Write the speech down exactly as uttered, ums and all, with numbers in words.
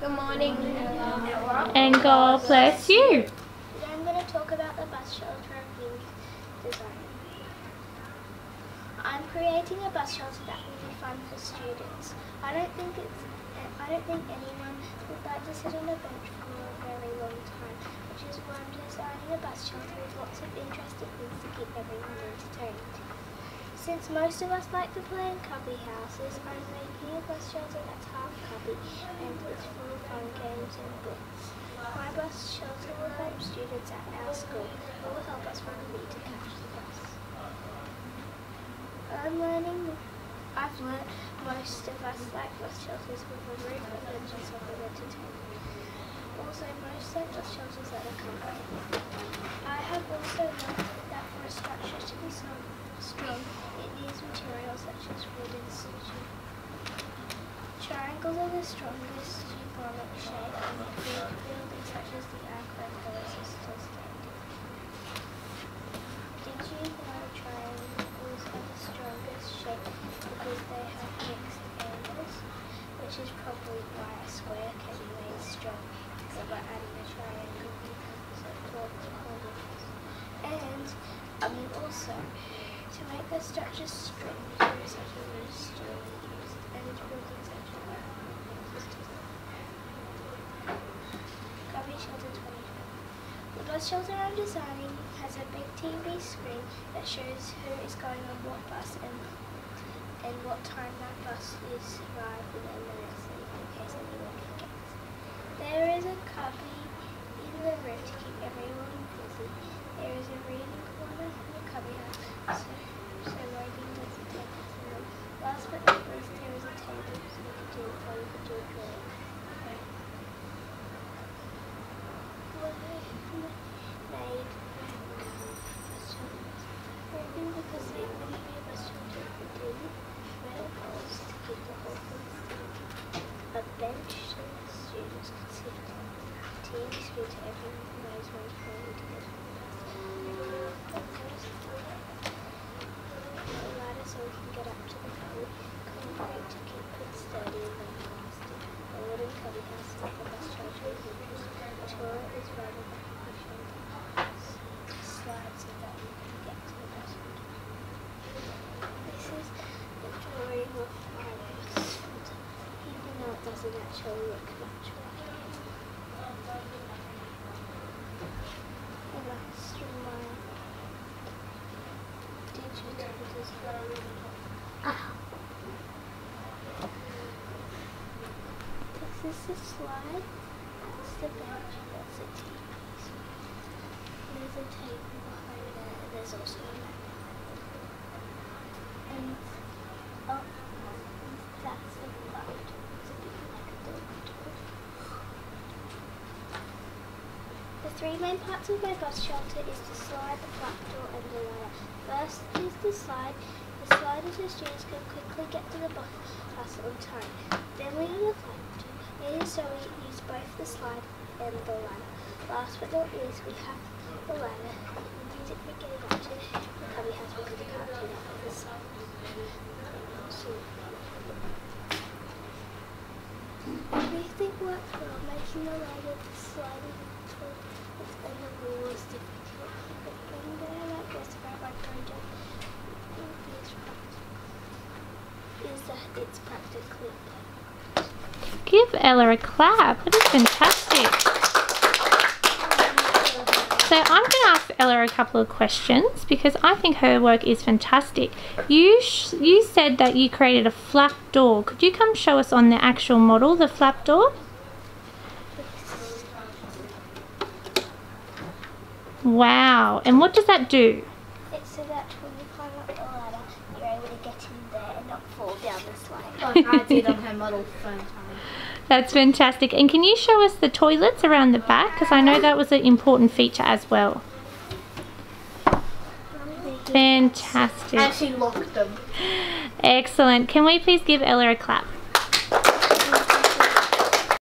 Good morning, Ella. And God bless you. Today I'm going to talk about the bus shelter I'm being designing. I'm creating a bus shelter that will be fun for students. I don't think it's. I don't think anyone would like to sit on a bench for a very long time, which is why I'm designing a bus shelter with lots of interesting things to keep everyone entertained. Since most of us like to play in cubby houses, I'm making a bus shelter that's half cubby and it's full of fun games and books. My bus shelter will help students at our school who will help us when we need to catch the bus. I'm learning, I've learned most of us like bus shelters with a roof and benches of entertainment. Also, most like bus shelters that are comfy. I have also learned that for a structure to be so strong, it needs materials such as wood and stitching. Triangles are the strongest geometric shape, and big buildings such as the Acropolis are still standing. Did you know triangles are the strongest shape because they have mixed angles, which is probably why a square can be made strong, so by adding a triangle so and I mean also to make the structure strong, such as stone used and buildings such as Cubby Shelter twenty twenty. The bus shelter I'm designing has a big T V screen that shows who is going on what bus and and what time that bus is arriving and the next thing in case anyone forgets. There is a cubby in the room to keep everyone busy. There is a reading corner in the cubby house. So So writing doesn't take us long. Last but not least, there is a table so you can do or you can do a drawing. What I made bus shelters. Working because they only be a bus shelter for two metal poles to keep the whole thing still. A bench so the students can sit on. T V screen so everyone knows when it's ready to get on the bus. So we can get up to the cubby, concrete to keep it sturdy and then plastic. A wooden cubby house is the bus shelter is used. A toilet is right at the back of the shelter. Slide so that you can get to the bus window. This is the drawing of my bus shelter, even though it doesn't actually look much like it. And that's my digital design. This is the slide, that's the bench, that's the T V screen. There's a table behind there, there's also a map. And oh, that's the light. It's a bit like a dog door. The three main parts of my bus shelter is the slide, the flap door and the ladder. First is the slide. The slide is so students can quickly get to the bus on time. Then we have the flap door. It is so we use both the slide and the ladder. Last but not least, we have the ladder. We use it for getting up to the cubby house because we can't do that with the slide. So, everything works well, making the ladder, the sliding tool, and the wall is difficult. But when I like this about my project, is that it's practically done. Give Ella a clap. That is fantastic. So I'm going to ask Ella a couple of questions because I think her work is fantastic. You sh you said that you created a flap door. Could you come show us on the actual model, the flap door? Wow. And what does that do? It's so that when you climb up the ladder, you're able to get in there and not fall down the slide. Like I did on her model phone time. That's fantastic. And can you show us the toilets around the back? Because I know that was an important feature as well. Fantastic. And she locked them. Excellent. Can we please give Ella a clap?